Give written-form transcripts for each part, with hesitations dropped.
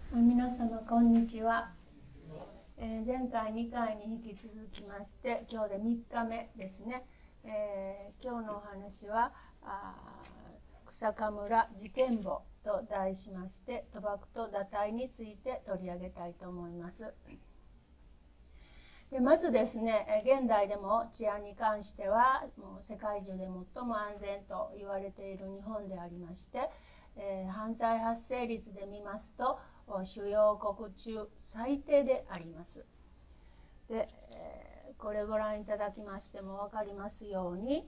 皆様こんにちは。前回2回に引き続きまして今日で3日目ですね。今日のお話は草加村事件簿と題しまして賭博と堕胎について取り上げたいと思います。でまずですね、現代でも治安に関してはもう世界中で最も安全と言われている日本でありまして、犯罪発生率で見ますと主要国中最低であります。で、これご覧いただきましても分かりますように、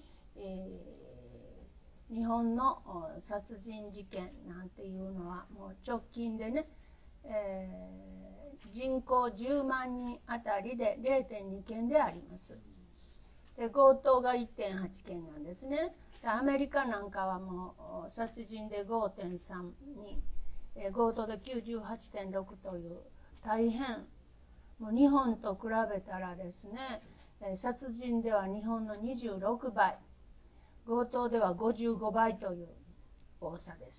日本の殺人事件なんていうのはもう直近でね、人口10万人あたりで 0.2 件であります。で強盗が 1.8 件なんですね。でアメリカなんかはもう殺人で 5.3 人、強盗で 98.6 という大変もう日本と比べたらですね、殺人では日本の26倍、強盗では55倍という多さです。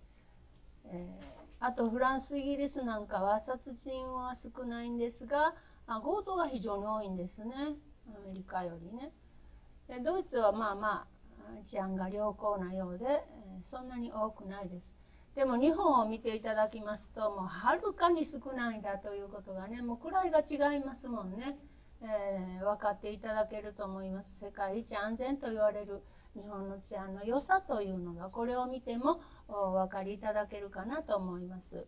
あとフランス、イギリスなんかは殺人は少ないんですが強盗が非常に多いんですね、アメリカよりね。でドイツはまあ治安が良好なようで、そんなに多くないです。でも日本を見ていただきますともうはるかに少ないんだということがね、もう位が違いますもんね。分かっていただけると思います。世界一安全と言われる日本の治安の良さというのがこれを見てもお分かりいただけるかなと思います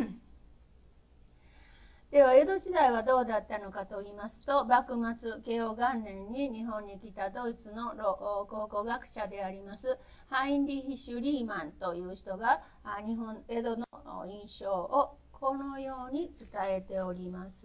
では江戸時代はどうだったのかと言いますと、幕末慶応元年に日本に来たドイツの考古学者でありますハインリヒシュリーマンという人が江戸の印象をこのように伝えております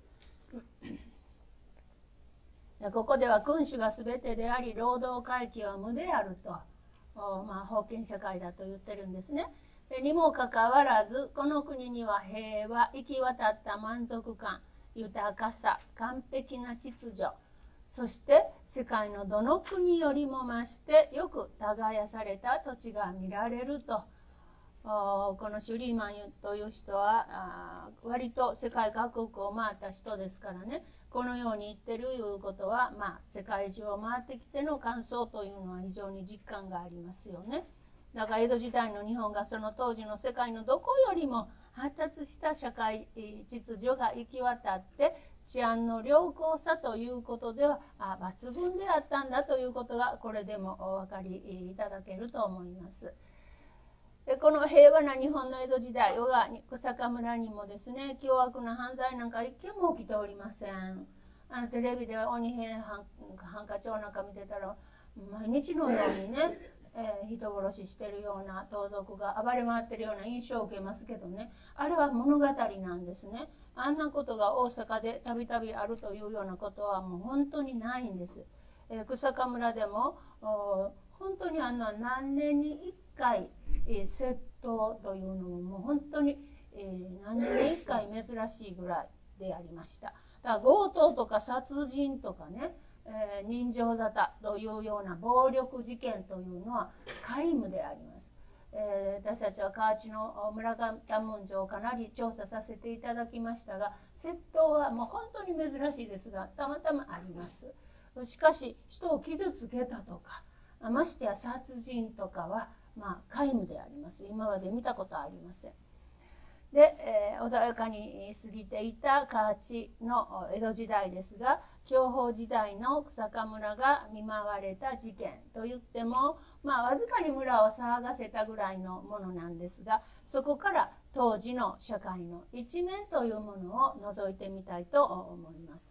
ここでは君主が全てであり労働階級は無であると、封建社会だと言ってるんですね。にもかかわらずこの国には平和、行き渡った満足感、豊かさ、完璧な秩序、そして世界のどの国よりも増してよく耕された土地が見られると。このシュリーマンという人は割と世界各国を回った人ですからね、このように言ってるいうことは、世界中を回ってきての感想というのは非常に実感がありますよね。だから江戸時代の日本がその当時の世界のどこよりも発達した社会秩序が行き渡って治安の良好さということでは抜群であったんだということがこれでもお分かりいただけると思います。この平和な日本の江戸時代は草加村にもですね、凶悪な犯罪なんか一件も起きておりません。テレビで鬼平犯科帳なんか見てたら毎日のようにね、人殺ししてるような盗賊が暴れ回ってるような印象を受けますけどね、あれは物語なんですね。あんなことが大阪でたびたびあるというようなことはもう本当にないんです。草加村でも本当に何年に1回窃盗というのももう本当に何年に1回珍しいぐらいでありました。だから強盗とか殺人とかね、人情沙汰というような暴力事件というのは皆無であります。私たちは河内の村上文書をかなり調査させていただきましたが、窃盗はもう本当に珍しいですがたまたまあります。しかし人を傷つけたとかましてや殺人とかは皆無であります。今まで見たことはありません。で、穏やかに過ぎていた河内の江戸時代ですが、享保時代の草加村が見舞われた事件といってもわずかに村を騒がせたぐらいのものなんですが、そこから当時の社会の一面というものを覗いてみたいと思います。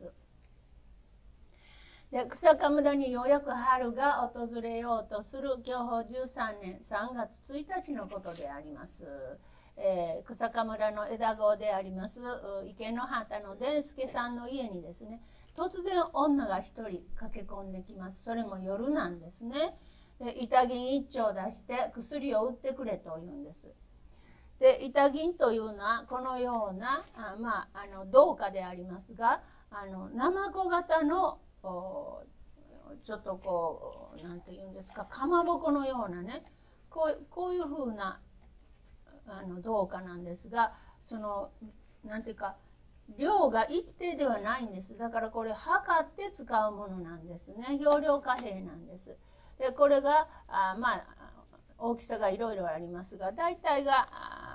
で草加村にようやく春が訪れようとする享保13年3月1日のことであります。草加村の枝子であります池の畑の伝助さんの家にですね、突然女が一人駆け込んできます。それも夜なんですね。で板銀一丁出して薬を売ってくれと言うんです。で板銀というのはこのような銅貨でありますが、ナマコ型のちょっとこうなんて言うんですか、かまぼこのようなね、こういうふうな銅貨なんですが、 なんていうか量が一定ではないんです。だからこれ測って使うものなんですね。容量貨幣なんです。でこれがまあ大きさがいろいろありますが、大体が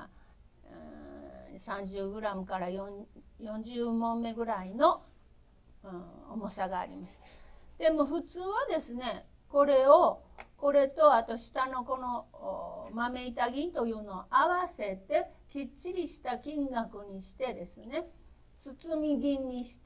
30g から40問目ぐらいの、重さがあります。でも普通はですね、これとあと下のこの豆板銀というのを合わせてきっちりした金額にしてですね、包み銀にして、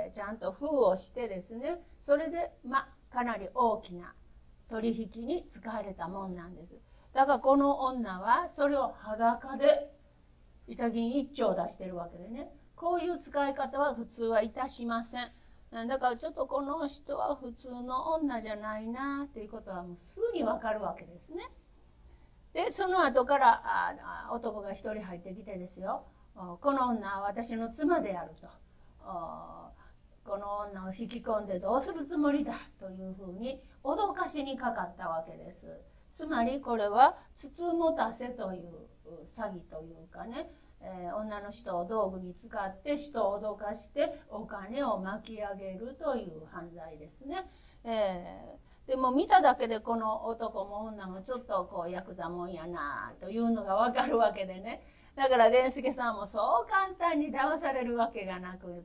ちゃんと封をしてですね、それでかなり大きな取引に使われたもんなんです。だからこの女はそれを裸で板銀一丁出してるわけでね、こういう使い方は普通はいたしません。だからちょっとこの人は普通の女じゃないなということはもうすぐにわかるわけですね。でその後から男が一人入ってきてですよ、この女は私の妻であると、この女を引き込んでどうするつもりだというふうに脅かしにかかったわけです。つまりこれはつつもたせという詐欺というかね、女の人を道具に使って人を脅かしてお金を巻き上げるという犯罪ですね。でも見ただけでこの男も女もちょっとこうヤクザもんやなというのが分かるわけでね、だから伝助さんもそう簡単に騙されるわけがなくって、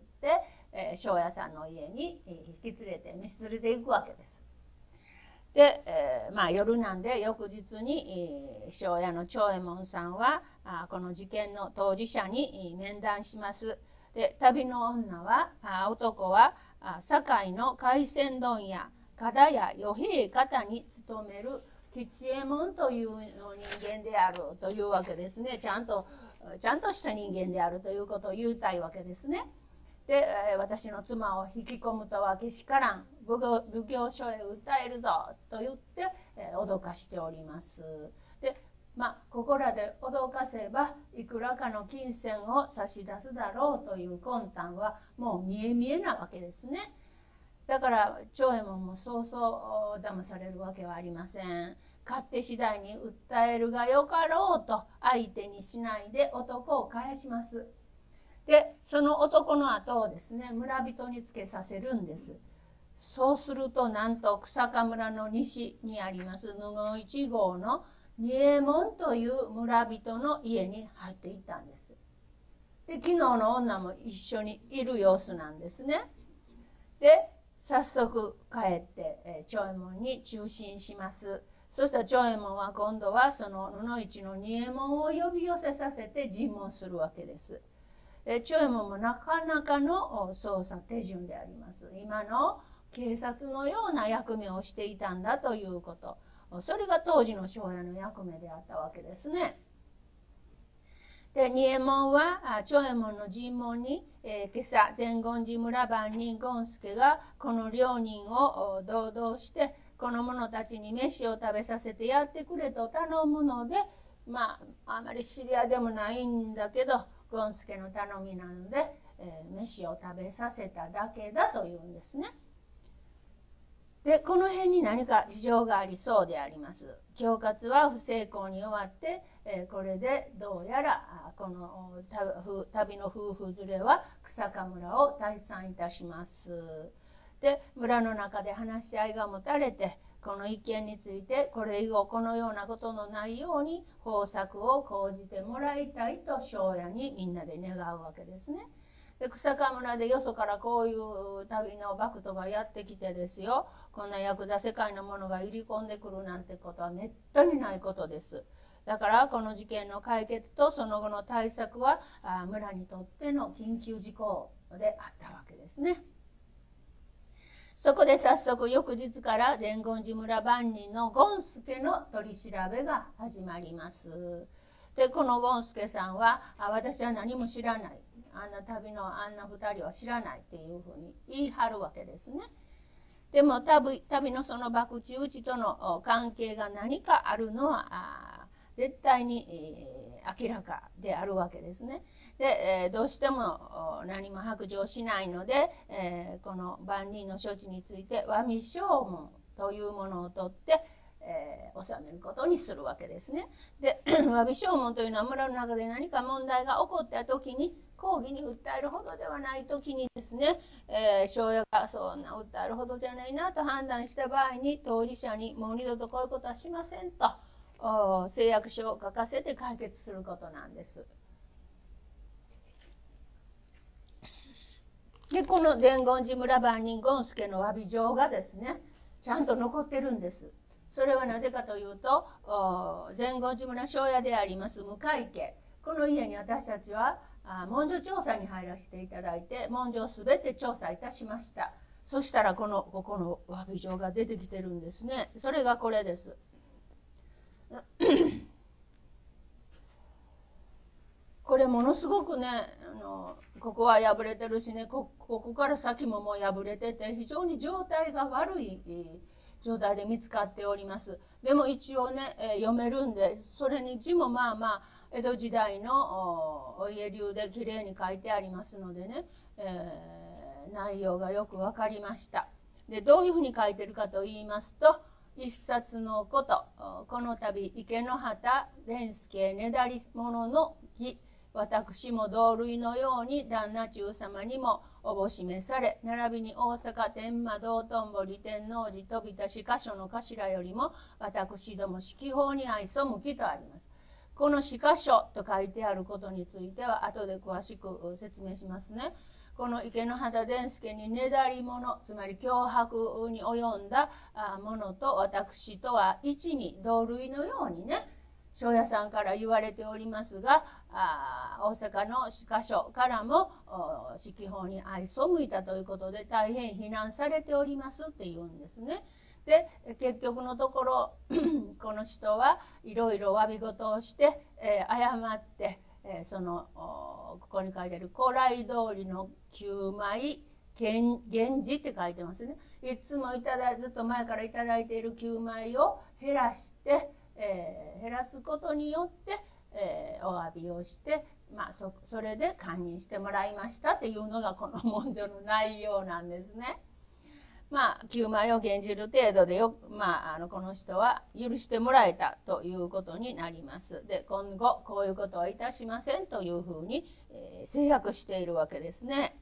庄屋さんの家に引き連れて飯連れていくわけです。で、夜なんで翌日に庄屋の長右衛門さんはこの事件の当事者に面談します。で旅の女は男は堺の海鮮問屋片屋与平方に勤める吉右衛門という人間であるというわけですね。ちゃんとした人間であるということを言いたいわけですね。で私の妻を引き込むとはけしからん、奉行所へ訴えるぞと言って、脅かしております。でここらで脅かせばいくらかの金銭を差し出すだろうという魂胆はもう見え見えなわけですね。だから長右衛門もそうそう騙されるわけはありません。勝手次第に訴えるがよかろうと相手にしないで男を返します。でその男の後をですね、村人につけさせるんです。そうするとなんと久坂村の西にあります布1号の二右衛門という村人の家に入っていったんです。で昨日の女も一緒にいる様子なんですね。で早速帰って長右衛門に中心します。そしたら長右衛門は今度はその布一の二右衛門を呼び寄せさせて尋問するわけです。長右衛門もなかなかの捜査手順であります。今の警察のような役目をしていたんだということ、それが当時の庄屋の役目であったわけですね。で二右衛門は長右衛門の尋問に、今朝伝言寺村番人権助がこの両人を同道してこの者たちに飯を食べさせてやってくれと頼むので、あまり知り合いでもないんだけど権助の頼みなので、飯を食べさせただけだというんですね。でこの辺に何か事情がありそうであります。恐喝は不成功に終わって、これでどうやらこの旅の夫婦連れは久坂村を退散いたします。で村の中で話し合いが持たれて、この一件についてこれ以後このようなことのないように方策を講じてもらいたいと庄屋にみんなで願うわけですね。で久坂村でよそからこういう旅の学徒がやってきてですよ、こんなヤクザ世界のものが入り込んでくるなんてことはめったにないことです。だからこの事件の解決とその後の対策は村にとっての緊急事項であったわけですね。そこで早速翌日から伝言寺村番人の権助の取り調べが始まります。でこの権助さんは私は何も知らない、あんな旅のあんな2人は知らないっていうふうに言い張るわけですね。でも旅のその博打打ちとの関係が何かあるのは絶対に、明らかであるわけですね。で、どうしても何も白状しないので、この万人の処置について和味証文というものを取って納めることにするわけですね。で詫び証文というのは村の中で何か問題が起こった時に抗議に訴えるほどではない時にですね、庄屋がそんな訴えるほどじゃないなと判断した場合に当事者にもう二度とこういうことはしませんと誓約書を書かせて解決することなんです。でこの伝言寺村番人権助の詫び状がですねちゃんと残ってるんです。それはなぜかというと伝言寺村庄屋であります向井家、この家に私たちは文書調査に入らせていただいて文書をすべて調査いたしました。そしたらここの詫び状が出てきてるんですね。それがこれです。これものすごくねここは破れてるしね、ここから先ももう破れてて非常に状態が悪い状態で見つかっております。でも一応ね、読めるんで、それに字もまあまあ江戸時代のお家流できれいに書いてありますのでね、内容がよく分かりました。でどういうふうに書いてるかと言いますと、一冊のこと、この度池之端伝助ねだり者の儀、私も同類のように旦那中様にもおぼしめされ、並びに大阪天満道頓堀天王寺飛田四箇所の頭よりも私ども式法に愛背きとあります。この四箇所と書いてあることについては後で詳しく説明しますね。この池之端伝助にねだり者、つまり脅迫に及んだものと私とは一味同類のようにね、庄屋さんから言われておりますが、大阪の四箇所からも式法に相背いたということで大変非難されておりますって言うんですね。で結局のところこの人はいろいろ詫び事をして、謝って、ここに書いてある古来通りの9枚源氏って書いてますね。いつもずっと前からいただいている9枚を減らして、減らすことによって、お詫びをして、それで堪忍してもらいましたっていうのがこの文書の内容なんですね。9枚を減じる程度でこの人は許してもらえたということになります。で今後こういうことはいたしませんというふうに、誓約しているわけですね。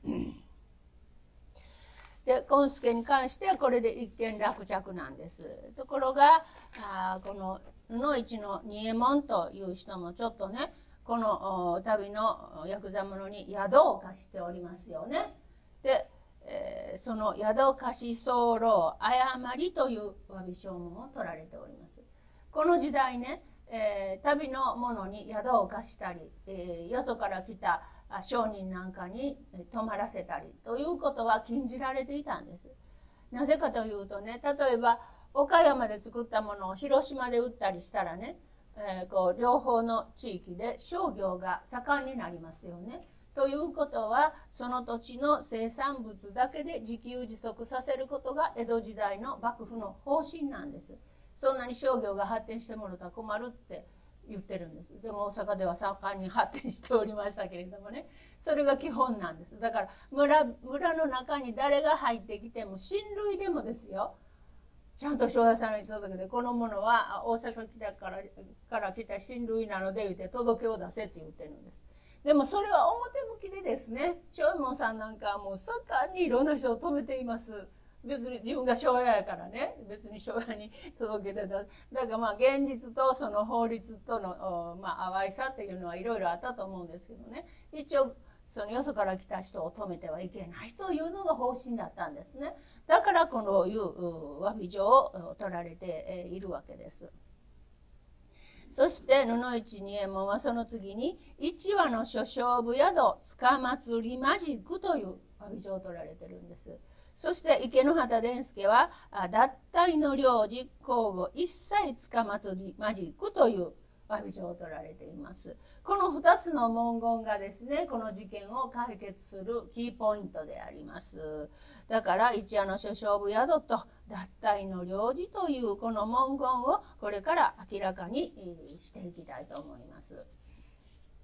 で権助に関してはこれで一件落着なんです。ところがこの布一の仁右衛門という人もちょっとねこの旅のヤクザ者に宿を貸しておりますよね。でその宿貸し候誤りという詫び証文を取られております。この時代ね、旅の者に宿を貸したり、よそから来た商人なんかに泊まらせたりということは禁じられていたんです。なぜかというとね、例えば岡山で作ったものを広島で売ったりしたらね、両方の地域で商業が盛んになりますよね。ということはその土地の生産物だけで自給自足させることが江戸時代の幕府の方針なんです。そんなに商業が発展してもらったら困るって言ってるんです。でも大阪では盛んに発展しておりましたけれどもね、それが基本なんです。だから村の中に誰が入ってきても親類でもですよ、ちゃんと庄屋さんに届けて、このものは大阪から来た親類なので言って届けを出せって言ってるんです。でもそれは表向きでですね、長右衛門さんなんかはもう盛んにいろんな人を止めています。別に自分が庄屋やからね、別に庄屋に届けてた。だから現実とその法律との淡いさっていうのはいろいろあったと思うんですけどね、一応そのよそから来た人を止めてはいけないというのが方針だったんですね。だからこのいう詫び状を取られているわけです。そして布一仁右衛門はその次に一羽の諸勝負宿塚祭りマジックという詫び状を取られてるんです。そして池之端伝助は脱退の領事交互一切塚祭りマジックという詫び状を取られています。この2つの文言がですね、この事件を解決するキーポイントであります。だから一夜の諸勝負宿と脱退の領事というこの文言をこれから明らかにしていきたいと思います。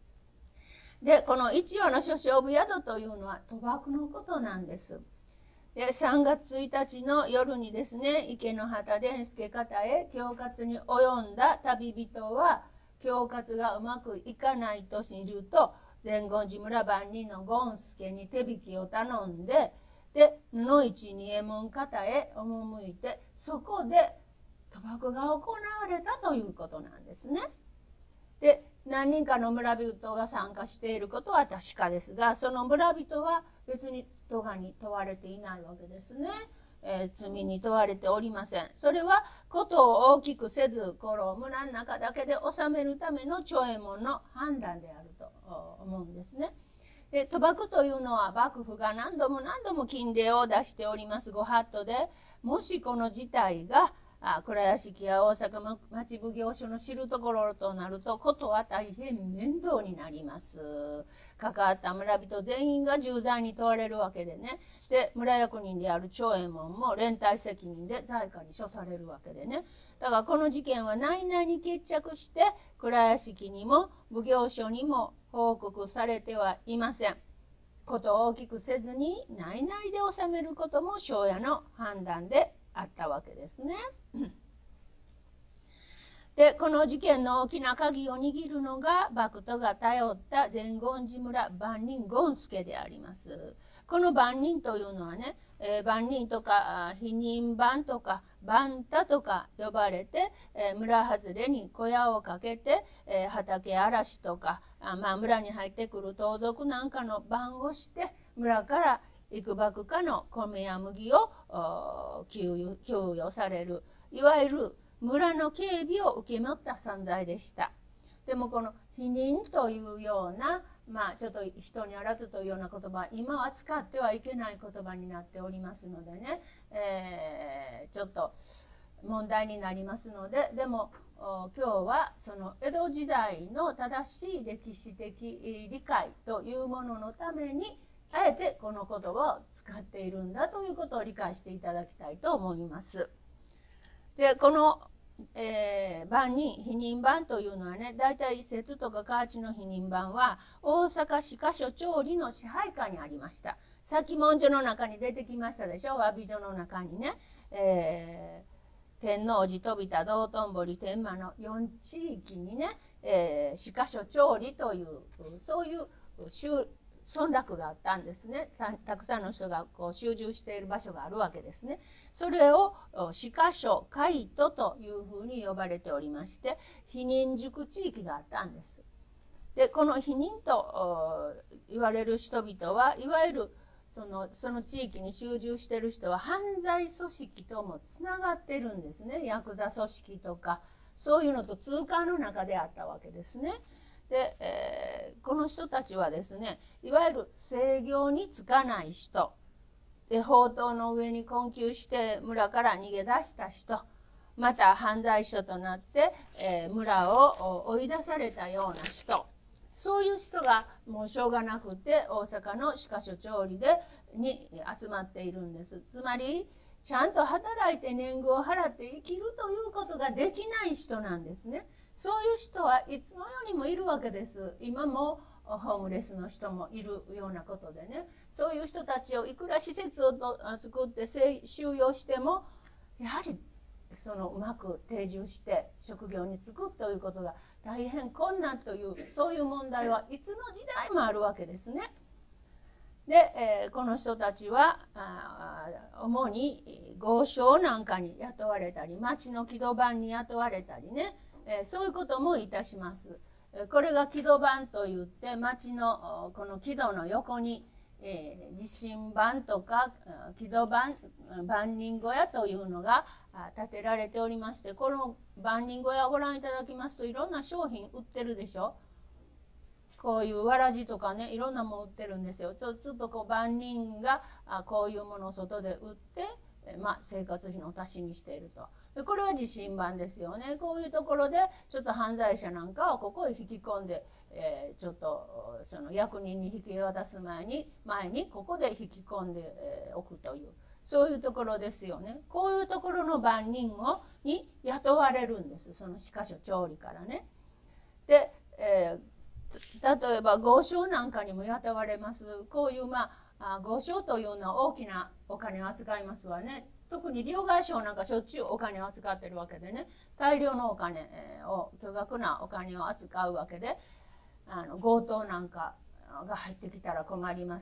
でこの一夜の諸勝負宿というのは賭博のことなんです。 で3月1日の夜にですね、池の端伝助方へ恐喝に及んだ旅人は、恐喝がうまくいかないと知ると、伝言寺村番人の権助に手引きを頼んで、で布市に右衛門方へ赴いて、そこで賭博が行われたということなんですね。で何人かの村人が参加していることは確かですが、その村人は別に咎に問われていないわけですね。罪に問われておりません。それはことを大きくせず、この村の中だけで収めるための長右衛門の判断であると思うんですね。で賭博というのは幕府が何度も禁令を出しておりますご法度で、もしこの事態が倉屋敷や大阪町奉行所の知るところとなると、ことは大変面倒になります。関わった村人全員が重罪に問われるわけでね。で村役人である長右衛門も連帯責任で財下に処されるわけでね。だからこの事件は内々に決着して、倉屋敷にも奉行所にも報告されてはいません。ことを大きくせずに内々で収めることも庄屋の判断であったわけですね。でこの事件の大きな鍵を握るのが幕徒が頼った伝言寺村番人権助であります。この番人というのはね、番人とか否認番とか番太とか呼ばれて、村外れに小屋をかけて、畑荒らしとか村に入ってくる盗賊なんかの番をして、村から幾ばくかの米や麦を給与される、いわゆる村の警備を受け持った存在でした。でもこの否認というような、ちょっと人にあらずというような言葉、今は使ってはいけない言葉になっておりますのでね、ちょっと問題になりますので、でも今日はその江戸時代の正しい歴史的理解というもののために、あえてこの言葉を使っているんだということを理解していただきたいと思います。でこの番人否認番というのはね、大体摂津とか河内の否認番は大阪市箇所調理の支配下にありました。先文書の中に出てきましたでしょ、詫び状の中にね、天王寺、飛田、道頓堀、天満の4地域にね、市箇所調理というそういう村落があったんですね。たくさんの人がこう集中している場所があるわけですね。それを市箇所海都というふうに呼ばれておりまして、否認塾地域があったんです。でこの否認と言われる人々はいわゆるその地域に集中している人は犯罪組織ともつながってるんですね。ヤクザ組織とかそういうのと通過の中であったわけですね。で、この人たちはですね、いわゆる制御につかない人で、法灯の上に困窮して村から逃げ出した人、また犯罪者となって、村を追い出されたような人、そういう人がもうしょうがなくて大阪の市箇所調理に集まっているんです。つまりちゃんと働いて年貢を払って生きるということができない人なんですね。そういう人はいつの世にもいるわけです。今もホームレスの人もいるようなことでね、そういう人たちをいくら施設を作って収容しても、やはりうまく定住して職業に就くということが大変困難という、そういう問題はいつの時代もあるわけですね。で、この人たちは主に豪商なんかに雇われたり、町の木戸番に雇われたりね、そういうこともいたします。これが木戸番といって、町のこの木戸の横に地震番とか木戸番、番人小屋というのが建てられておりまして、この番人小屋をご覧いただきますと、いろんな商品売ってるでしょ。こういうわらじとかね、いろんなもの売ってるんですよ。ちょっとこう番人がこういうものを外で売って、生活費の足しにしていると。でこれは地震版ですよね。こういうところでちょっと犯罪者なんかをここへ引き込んで、ちょっとその役人に引き渡す前にここで引き込んでおくという、そういうところですよね。こういうところの番人に雇われるんです、その市箇所調理からね。で、例えば豪商なんかにも雇われます。こういう豪商というのは大きなお金を扱いますわね。特に両替商なんかしょっちゅうお金を扱ってるわけでね、大量のお金を、巨額なお金を扱うわけで、強盗なんかが入ってきたら困ります。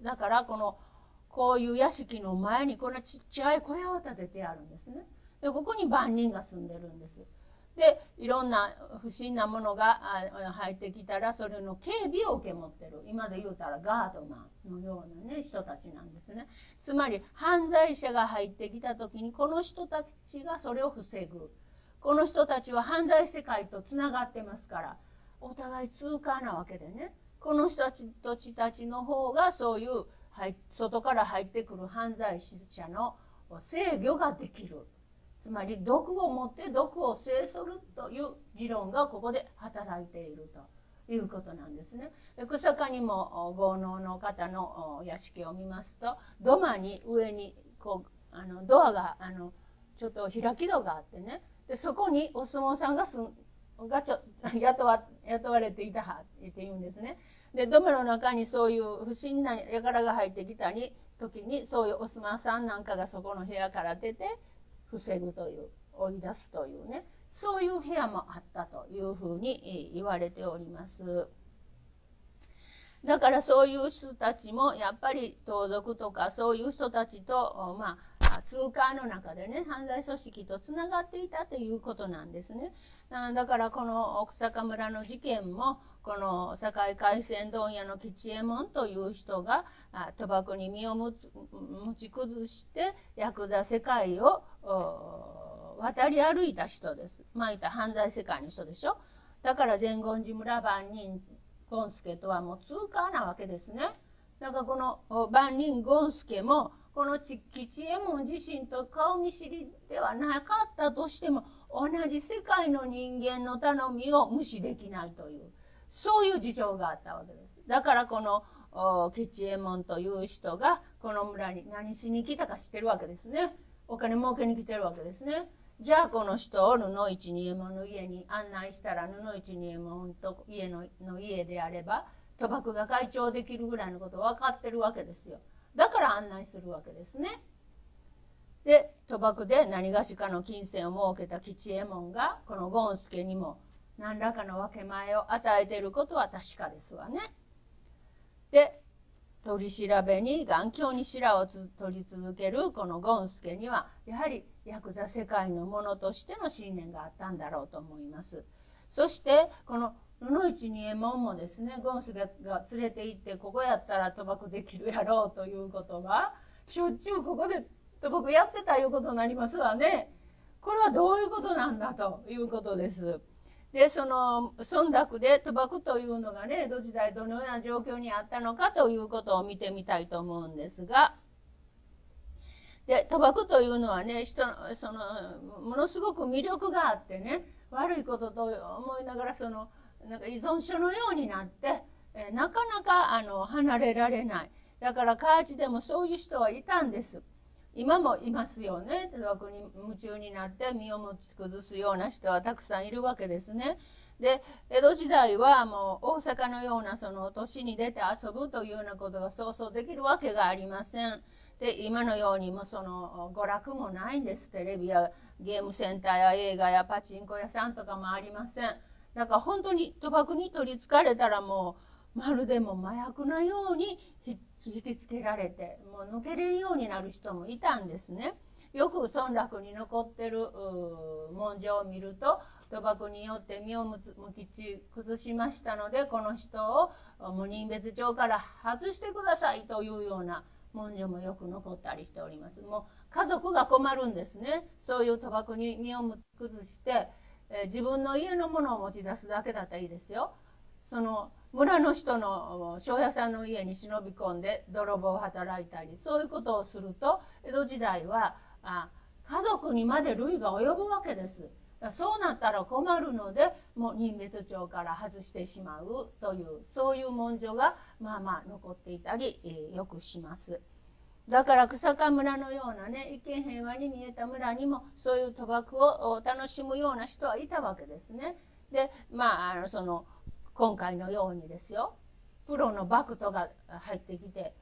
だからこういう屋敷の前にこんなちっちゃい小屋を建ててあるんですね。でここに番人が住んでるんです。でいろんな不審なものが入ってきたらそれの警備を受け持ってる、今で言うたらガードマンのようなね人たちなんですね。つまり犯罪者が入ってきた時にこの人たちがそれを防ぐ。この人たちは犯罪世界とつながってますからお互い通過なわけでね、この人たちの方がそういう外から入ってくる犯罪者の制御ができる。つまり毒を持って毒を制するという持論がここで働いているということなんですね。草加にも豪農の方の屋敷を見ますと土間に上にドアがちょっと開き戸があってね、でそこにお相撲さんが雇われていたって言うんですね。で土間の中にそういう不審な輩が入ってきた時にそういうお相撲さんなんかがそこの部屋から出て防ぐという追い出すというね、そういう部屋もあったというふうに言われております。だからそういう人たちもやっぱり盗賊とかそういう人たちと通貨の中でね犯罪組織とつながっていたということなんですね。だからこの草加村の事件もこの堺廻船問屋の吉右衛門という人が賭博に身を持ち崩してヤクザ世界を渡り歩いた人です。いた犯罪世界の人でしょ。だから善言寺村番人権助とはもう通貨なわけですね。だからこの番人権助もこの吉右衛門自身と顔見知りではなかったとしても同じ世界の人間の頼みを無視できないというそういう事情があったわけです。だからこの吉右衛門という人がこの村に何しに来たか知ってるわけですね。お金儲けに来てるわけですね。じゃあこの人を布一二右衛門の家に案内したら布一二右衛門と家であれば賭博が開帳できるぐらいのこと分かってるわけですよ。だから案内するわけですね。で賭博で何がしかの金銭を設けた吉右衛門がこの権助にも何らかの分け前を与えていることは確かですわね。で取り調べに頑強に白を取り続けるこの権助にはやはりヤクザ世界のものとしての信念があったんだろうと思います。そしてこの布一二右衛門もですね権助が連れて行ってここやったら賭博できるやろうということはしょっちゅうここで賭博やってたいうことになりますわね。これはどういうことなんだということです。でその忖度で賭博というのがね江戸時代どのような状況にあったのかということを見てみたいと思うんですが、で賭博というのはねものすごく魅力があってね悪いことと思いながらなんか依存症のようになってなかなか離れられない。だから河内でもそういう人はいたんです。今もいますよね。賭博に夢中になって身を持ち崩すような人はたくさんいるわけですね。で江戸時代はもう大阪のような都市に出て遊ぶというようなことがそうそうできるわけがありません。で今のようにも娯楽もないんです。テレビやゲームセンターや映画やパチンコ屋さんとかもありません。だから本当に賭博に取りつかれたらもうまるでも麻薬のように引きつけられてもう抜けれんようになる人もいたんですね。よく村落に残ってる文書を見ると賭博によって身を崩しましたのでこの人をもう人別帳から外してくださいというような文書もよく残ったりしております。もう家族が困るんですね。そういう賭博に身を崩して自分の家のものを持ち出すだけだったらいいですよ。村の人の庄屋さんの家に忍び込んで泥棒を働いたりそういうことをすると江戸時代は家族にまで類が及ぶわけです。そうなったら困るのでもう人別帳から外してしまうというそういう文書が残っていたりよくします。だから草加村のようなね一見平和に見えた村にもそういう賭博を楽しむような人はいたわけですね。で今回のようにですよプロのバクトが入ってきて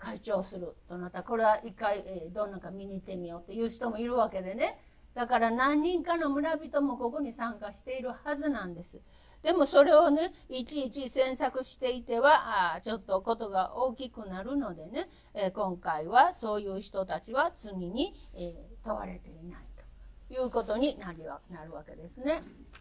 会長するとなったら、これは一回、どんなか見に行ってみようっていう人もいるわけでね。だから何人かの村人もここに参加しているはずなんです。でもそれをね、いちいち詮索していてはちょっとことが大きくなるのでね、今回はそういう人たちは罪に、問われていないということになるわけですね。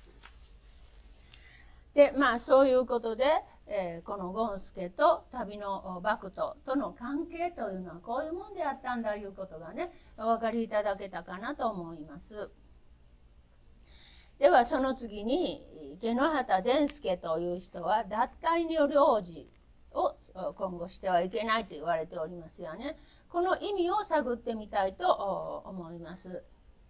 でそういうことで、このゴンスケと旅の学徒との関係というのはこういうもんであったんだいうことがね、お分かりいただけたかなと思います。ではその次に池之端伝助という人は脱退の領事を今後してはいけないと言われておりますよね。この意味を探ってみたいと思います。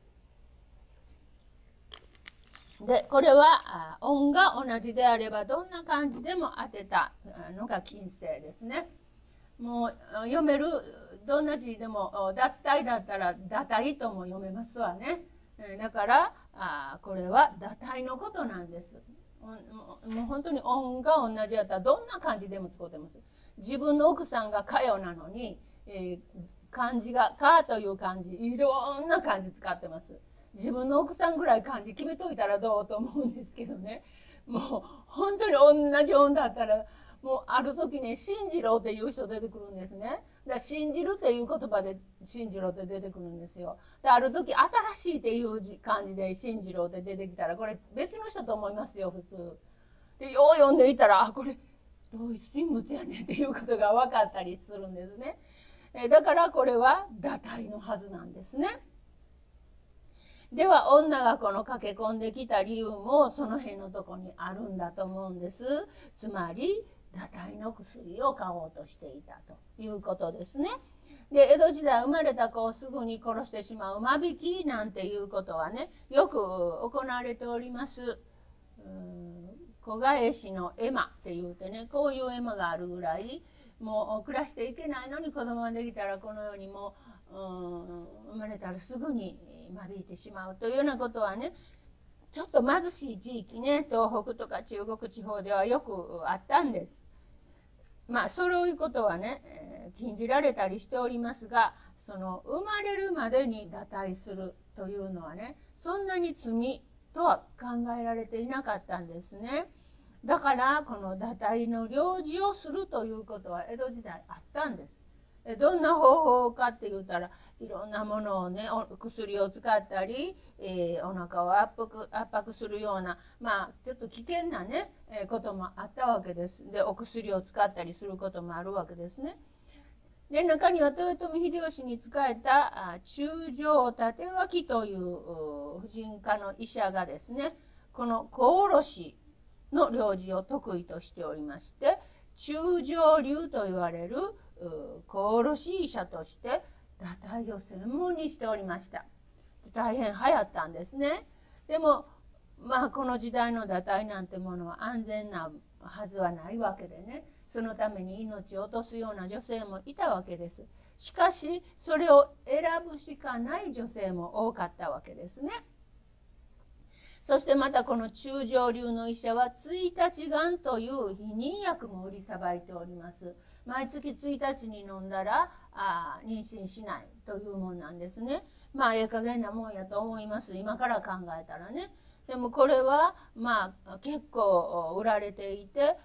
でこれは音が同じであればどんな感じでも当てたのが近世ですね。もう読めるどんな字でも脱退だったら堕退とも読めますわね。だからこれは堕退のことなんです。もう本当に音が同じやったらどんな漢字でも使ってます。自分の奥さんがかよなのに、漢字がかという漢字いろんな漢字使ってます。自分の奥さんぐらい漢字決めといたらどうと思うんですけどね。もう本当に同じ音だったらもうある時ね、信じろっていう人出てくるんですね。だから信じるっていう言葉で信じろって出てくるんですよ。である時新しいっていう感じで信じろって出てきたらこれ別の人と思いますよ普通。でよう読んでいたらこれ同一人物やねっていうことが分かったりするんですね。だからこれは堕胎のはずなんですね。では女がこの駆け込んできた理由もその辺のとこにあるんだと思うんです。つまり堕胎の薬を買おうとしていたということですね。で江戸時代生まれた子をすぐに殺してしまう間引きなんていうことはねよく行われております。子返しの絵馬っていうてねこういう絵馬があるぐらいもう暮らしていけないのに子供ができたらこのようにも生まれたらすぐに間引いてしまうというようなことはねちょっと貧しい地域ね東北とか中国地方ではよくあったんです。そういうことはね、禁じられたりしておりますがその生まれるまでに堕胎するというのはねそんなに罪とは考えられていなかったんですね。だからこの堕胎の領事をするということは江戸時代あったんです。どんな方法かって言ったらいろんなものをね薬を使ったり、お腹を圧迫するようなちょっと危険なねこともあったわけです。でお薬を使ったりすることもあるわけですね。で中には豊臣秀吉に仕えた中条立脇という婦人科の医者がですねこの子おろしの領事を得意としておりまして中条流と言われる子おろし医者として堕胎を専門にしておりました。大変流行ったんですね。でもこの時代の堕胎なんてものは安全なはずはないわけでねそのために命を落とすような女性もいたわけです。しかしそれを選ぶしかない女性も多かったわけですね。そしてまたこの中条流の医者は1日がという避妊薬も売りさばいております。毎月1日に飲んだら妊娠しないというもんなんですね。ええ加減なもんやと思います今から考えたらね。でもこれは結構売られていて、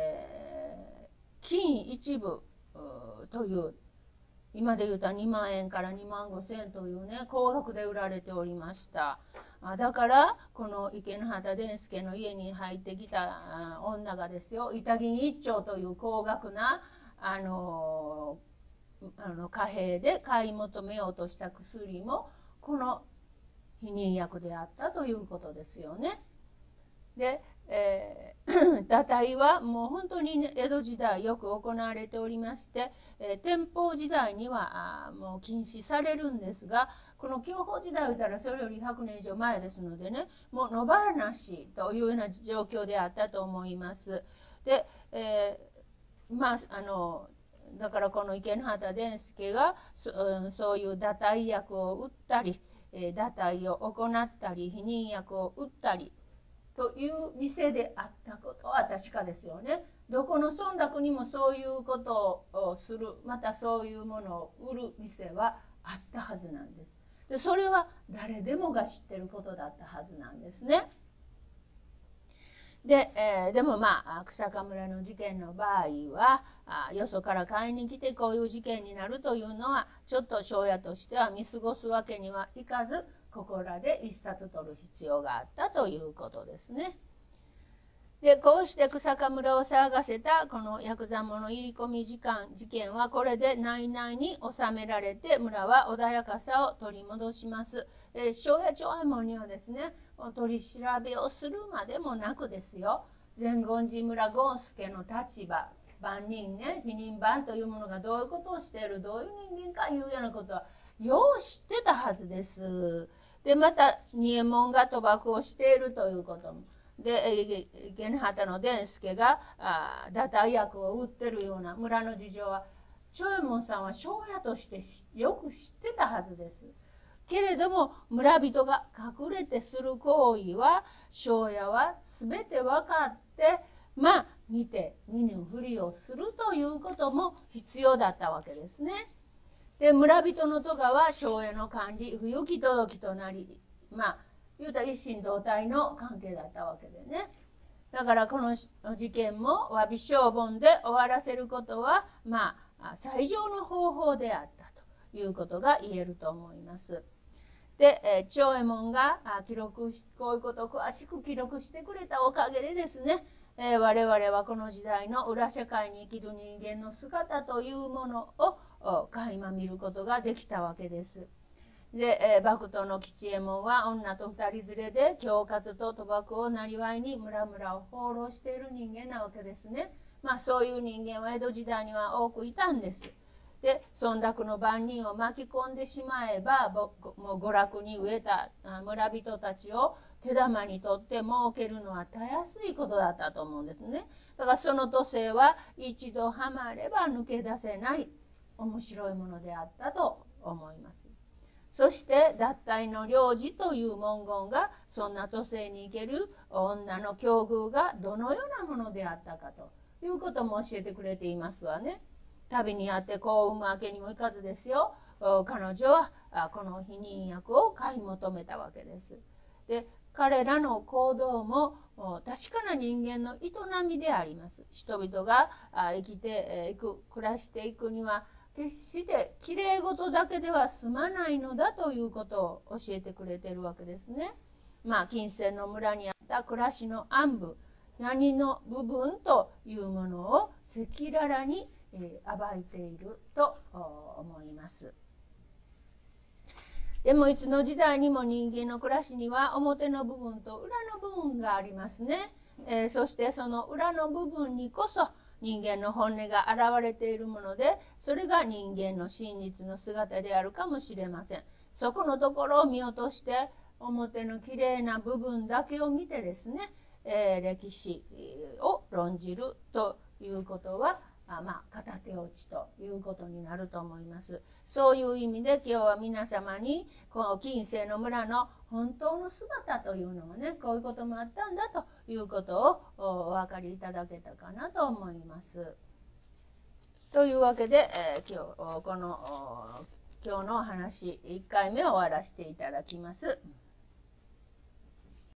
金一部という今で言うたら2万円から2万5千円というね高額で売られておりました。だからこの池之端伝助の家に入ってきた女がですよ板銀一丁という高額な貨幣で買い求めようとした薬もこの避妊薬であったということですよね。で、堕胎はもう本当に、江戸時代よく行われておりまして、天保時代にはもう禁止されるんですがこの享保時代を言ったらそれより100年以上前ですのでねもう野放しというような状況であったと思います。で、だからこの池之端伝助がそういう堕胎薬を売ったり堕胎を行ったり避妊薬を売ったりという店であったことは確かですよね。どこの村落にもそういうことをする、またそういうものを売る店はあったはずなんです。でそれは誰でもが知ってることだったはずなんですね。でも草加村の事件の場合はよそから買いに来てこういう事件になるというのはちょっと庄屋としては見過ごすわけにはいかず、ここらで一冊取る必要があったということですね。でこうして草加村を騒がせたこのヤクザ者入り込み事件はこれで内々に収められて、村は穏やかさを取り戻します。庄屋長右衛門にはですね、取り調べをするまでもなくですよ、善言寺村権助の立場、番人ね、否認番というものがどういうことをしている、どういう人間かいうようなことはよう知ってたはずです。でまた二右衛門が賭博をしているということも、で源畑の伝助が打退薬を売ってるような村の事情は長右衛門さんは庄屋としてよく知ってたはずです。けれども村人が隠れてする行為は庄屋は全て分かって見て見ぬふりをするということも必要だったわけですね。で村人の咎は庄屋の管理不行き届きとなり、言うたら一心同体の関係だったわけでね。だからこの事件も詫び証文で終わらせることは最上の方法であったということが言えると思います。で長右衛門がこういうことを詳しく記録してくれたおかげでですね、我々はこの時代の裏社会に生きる人間の姿というものを垣間見ることができたわけです。で幕頭の吉右衛門は女と二人連れで恐喝と賭博をなりわいに村々を放浪している人間なわけですね。そういう人間は江戸時代には多くいたんです。で村落の番人を巻き込んでしまえばもう娯楽に飢えた村人たちを手玉にとって儲けるのはたやすいことだったと思うんですね。だからその都政は一度はまれば抜け出せない面白いものであったと思います。そして脱退の領事という文言がそんな都政に生ける女の境遇がどのようなものであったかということも教えてくれていますわね。旅にあって子を産むわけにもいかずですよ、彼女はこの避妊薬を買い求めたわけです。で彼らの行動も確かな人間の営みであります。人々が生きていく暮らしていくには決してきれい事だけでは済まないのだということを教えてくれているわけですね。近世の村にあった暮らしの暗部、闇の部分というものを赤裸々に暴いていると思います。でもいつの時代にも人間の暮らしには表の部分と裏の部分がありますね。そしてその裏の部分にこそ人間の本音が現れているもので、それが人間の真実の姿であるかもしれません。そこのところを見落として表のきれいな部分だけを見てですね、歴史を論じるということは片手落ちということになると思います。そういう意味で今日は皆様にこの近世の村の本当の姿というのがね、こういうこともあったんだということをお分かりいただけたかなと思います。というわけで、今日のお話1回目を終わらせていただきます。